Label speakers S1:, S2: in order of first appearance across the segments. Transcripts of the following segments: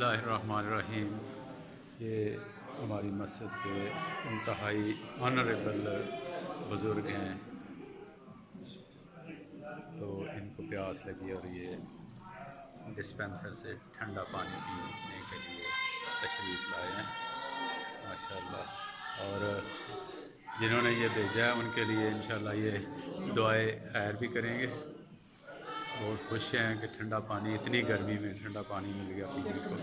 S1: बिस्मिल्लाहिर्रहमानिर्रहीम। ये हमारी मस्जिद के इंतहाई ऑनरेबल बुज़ुर्ग हैं, तो इनको प्यास लगी और ये डिस्पेंसर से ठंडा पानी पीने के लिए तशरीफ़ लाए हैं माशाअल्लाह। और जिन्होंने ये भेजा है उनके लिए इंशाअल्लाह ये दुआए खैर भी करेंगे। बहुत खुश हैं कि ठंडा पानी, इतनी गर्मी में ठंडा पानी मिल गया पीने को।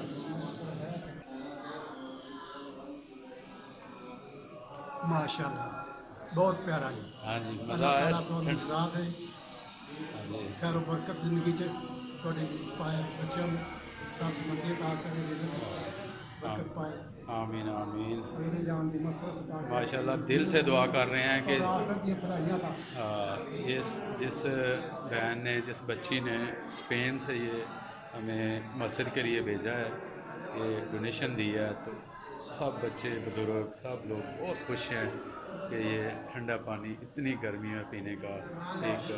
S2: माशाल्लाह बहुत प्यारा जी।
S1: हाँ जी, मज़ा
S2: अल्लाह
S1: आया।
S2: ताला तो नजात है,
S1: हाँ जी,
S2: खैर बरकत जिंदगी च थोड़ी पाए, बच्चों में सब मंगे ता करे, बरकत पाए,
S1: आमीन आमीन।
S2: मेरे जान दी मफरत ता करे
S1: माशाल्लाह दिल से दुआ कर रहे हैं कि
S2: और आखिरत दी भलाइयां ता।
S1: जिस बहन ने, जिस बच्ची ने स्पेन से ये हमें मस्जिद के लिए भेजा है, ये डोनेशन दी है, तो सब बच्चे बुज़ुर्ग सब लोग बहुत खुश हैं कि ये ठंडा पानी इतनी गर्मी में पीने का एक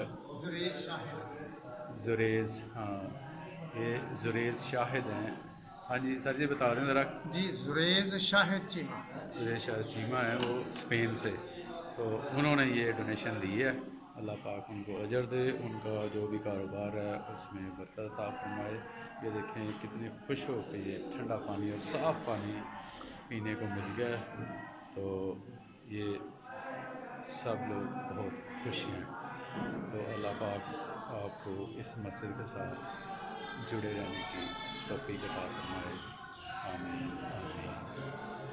S1: जुरेज़, हाँ ये जुरेज़ शाहिद हैं। हाँ जी सर जी बता दें ज़रा।
S2: जी जुरेज शाहिद चीमा।
S1: जुरेज़ शाहिद चीमा है, वो स्पेन से, तो उन्होंने ये डोनेशन दी है। अल्लाह पाक उनको अजर दे, उनका जो भी कारोबार है उसमें बरकत अता फरमाए। ये देखें कितने खुश हो के ये ठंडा पानी और साफ़ पानी पीने को मिल गया है, तो ये सब लोग बहुत खुश हैं। तो अल्लाह पाक आपको इस मस्जिद के साथ जुड़े रहने की तौफीक अता फरमाए। आमीन आमीन।